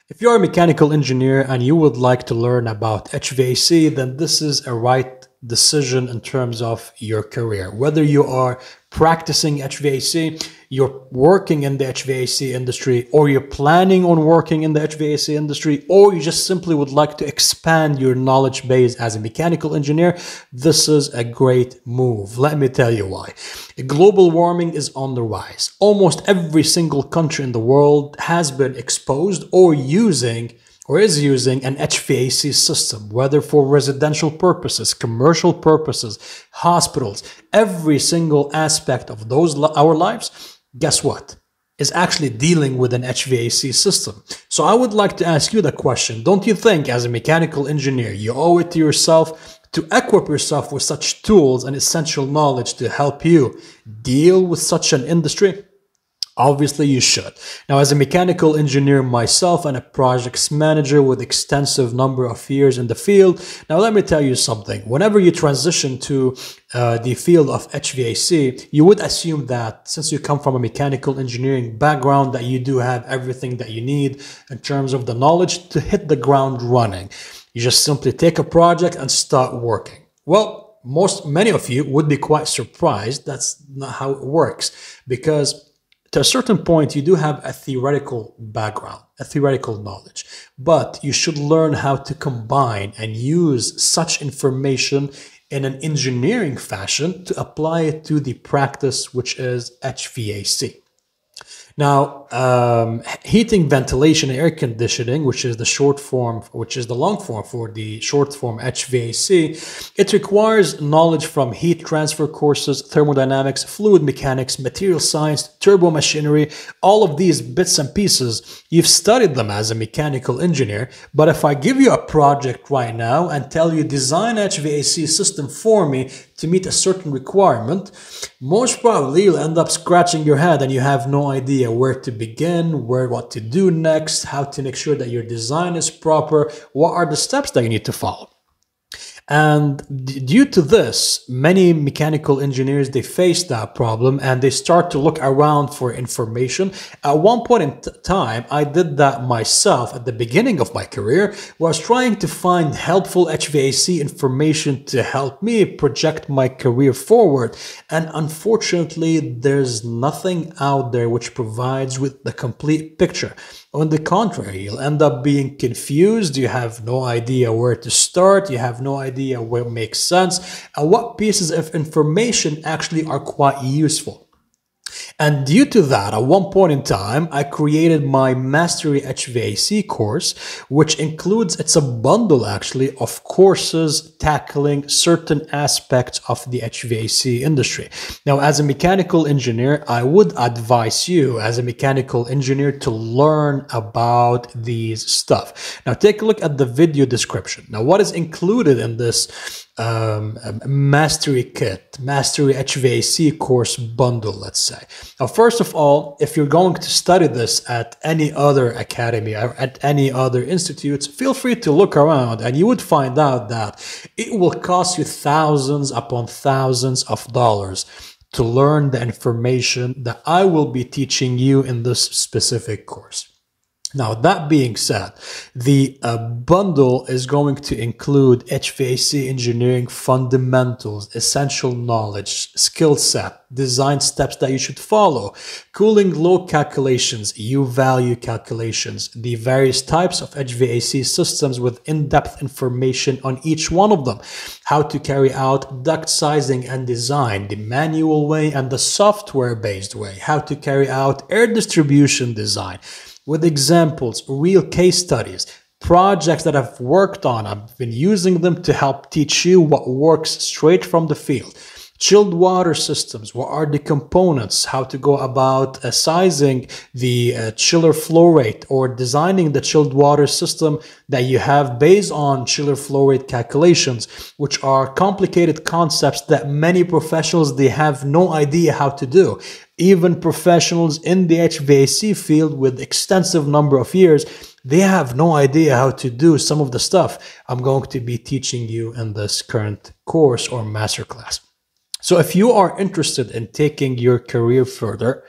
If you're a mechanical engineer and you would like to learn about HVAC, then this is a right decision in terms of your career. Whether you are practicing HVAC, you're working in the HVAC industry, or you're planning on working in the HVAC industry, or you just simply would like to expand your knowledge base as a mechanical engineer, this is a great move. Let me tell you why. Global warming is on the rise. Almost every single country in the world has been exposed or is using an HVAC system, whether for residential purposes, commercial purposes, hospitals, every single aspect of our lives, guess what? Is actually dealing with an HVAC system. So I would like to ask you the question, don't you think as a mechanical engineer, you owe it to yourself to equip yourself with such tools and essential knowledge to help you deal with such an industry? Obviously, you should. Now, as a mechanical engineer myself and a projects manager with extensive number of years in the field, now let me tell you something. Whenever you transition to the field of HVAC, you would assume that since you come from a mechanical engineering background, that you do have everything that you need in terms of the knowledge to hit the ground running. You just simply take a project and start working. Well, many of you would be quite surprised. That's not how it works, because to a certain point, you do have a theoretical background, a theoretical knowledge, but you should learn how to combine and use such information in an engineering fashion to apply it to the practice, which is HVAC. Now, heating, ventilation, and air conditioning, which is the long form for the short form HVAC, it requires knowledge from heat transfer courses, thermodynamics, fluid mechanics, material science, turbo machinery, all of these bits and pieces. You've studied them as a mechanical engineer, but if I give you a project right now and tell you design HVAC system for me to meet a certain requirement, most probably you'll end up scratching your head and you have no idea where to begin, what to do next, how to make sure that your design is proper, what are the steps that you need to follow. And due to this, many mechanical engineers, they face that problem and they start to look around for information. At one point in time, I did that myself at the beginning of my career, where I was trying to find helpful HVAC information to help me project my career forward. And unfortunately, there's nothing out there which provides with the complete picture. On the contrary, you'll end up being confused. You have no idea where to start. You have no idea what makes sense and what pieces of information actually are quite useful. And due to that, at one point in time, I created my Mastery HVAC course, which includes, it's a bundle actually of courses tackling certain aspects of the HVAC industry. Now, as a mechanical engineer, I would advise you as a mechanical engineer to learn about these stuff. Now, take a look at the video description. Now, what is included in this Mastery kit, Mastery HVAC course bundle, let's say. Now, first of all, if you're going to study this at any other academy or at any other institutes, feel free to look around and you would find out that it will cost you thousands upon thousands of dollars to learn the information that I will be teaching you in this specific course. Now, that being said, the bundle is going to include HVAC engineering fundamentals, essential knowledge, skill set, design steps that you should follow, cooling load calculations, U-value calculations, the various types of HVAC systems with in-depth information on each one of them, how to carry out duct sizing and design, the manual way and the software-based way, how to carry out air distribution design, with examples, real case studies, projects that I've worked on. I've been using them to help teach you what works straight from the field. Chilled water systems, what are the components, how to go about sizing the chiller flow rate or designing the chilled water system that you have based on chiller flow rate calculations, which are complicated concepts that many professionals, they have no idea how to do. Even professionals in the HVAC field with extensive number of years, they have no idea how to do some of the stuff I'm going to be teaching you in this current course or masterclass. So if you are interested in taking your career further,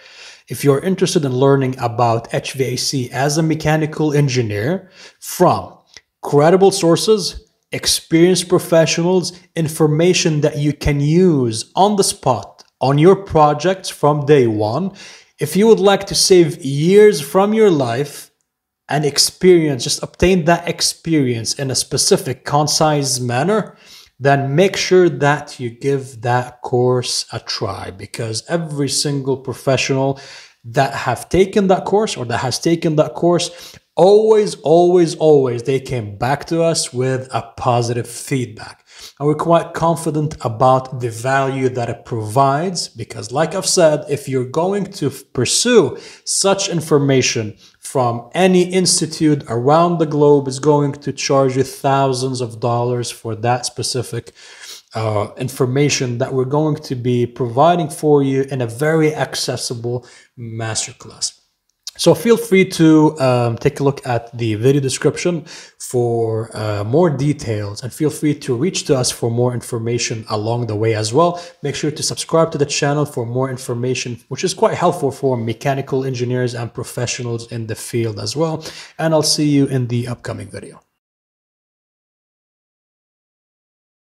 if you're interested in learning about HVAC as a mechanical engineer from credible sources, experienced professionals, information that you can use on the spot on your projects from day one, if you would like to save years from your life and experience, just obtain that experience in a specific, concise manner, then make sure that you give that course a try, because every single professional that have taken that course or that has taken that course, always, they came back to us with a positive feedback. And we're quite confident about the value that it provides, because like I've said, if you're going to pursue such information from any institute around the globe, is going to charge you thousands of dollars for that specific information that we're going to be providing for you in a very accessible masterclass. So feel free to take a look at the video description for more details, and feel free to reach to us for more information along the way as well. Make sure to subscribe to the channel for more information, which is quite helpful for mechanical engineers and professionals in the field as well. And I'll see you in the upcoming video.